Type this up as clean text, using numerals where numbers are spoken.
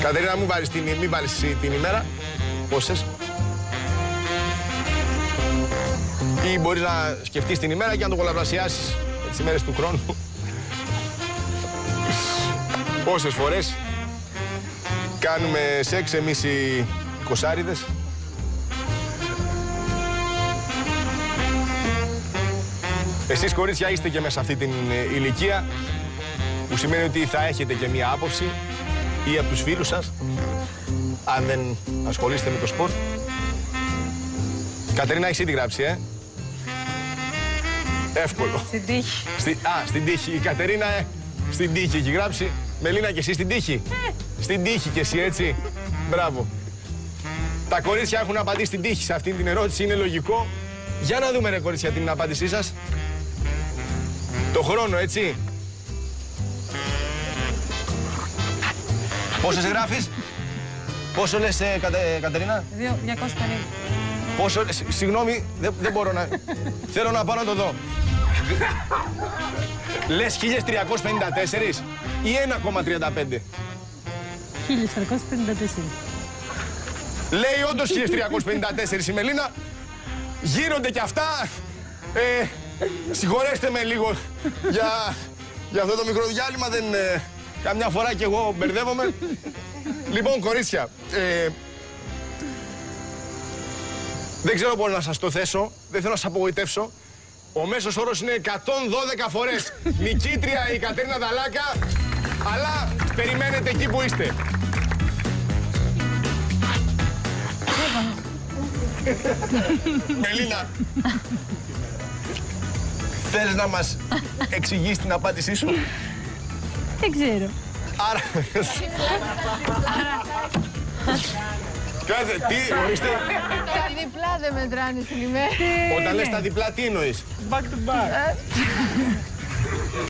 Κατερίνα, μην βάλεις την ημέρα. Πόσες. Ή μπορείς να σκεφτείς την ημέρα και να το πολλαπλασιάσεις τις ημέρες του χρόνου. Πόσες φορές κάνουμε σεξ εμείς οι κοσάριδες. Εσείς κορίτσια είστε και μέσα σε αυτή την ηλικία, που σημαίνει ότι θα έχετε και μία άποψη ή από τους φίλους σας, αν δεν ασχολείστε με το σπορ. Κατερίνα, έχεις ήδη γράψει, Εύκολο. Στην τύχη. Στην τύχη. Η Κατερίνα, στην τύχη έχει γράψει. Μελίνα, και εσύ στην τύχη. Στην τύχη και εσύ, έτσι. Μπράβο. Τα κορίτσια έχουν απαντήσει στην τύχη σε αυτή την ερώτηση, είναι λογικό. Για να δούμε, ρε κορίτσια, την απάντησή σας. Το χρόνο, έτσι. Πόσες γράφεις? Πόσο λες, Κατερίνα? 250. Πόσο, συγγνώμη, δεν μπορώ να... Θέλω να πάω να το δω. Λες 1354 ή 1,35? 1454. Λέει όντως 1354 η Μελίνα. Γίνονται κι αυτά. Συγχωρέστε με λίγο για αυτό το μικρό διάλειμμα. Καμιά φορά κι εγώ μπερδεύομαι. Λοιπόν, κορίτσια, δεν ξέρω πώς να σας το θέσω, δεν θέλω να σας απογοητεύσω. Ο μέσος όρος είναι 112 φορές. Νικήτρια η Κατερίνα Δαλάκα, αλλά περιμένετε εκεί που είστε. Μελίνα, θέλεις να μας εξηγήσεις την απάντησή σου? Δεν ξέρω. Άρα... Κάτσε, τι, ορίστε. Τα διπλά δεν μετράνε στην ημέρα. Όταν λες τα διπλά, τι εννοείς? Back to back.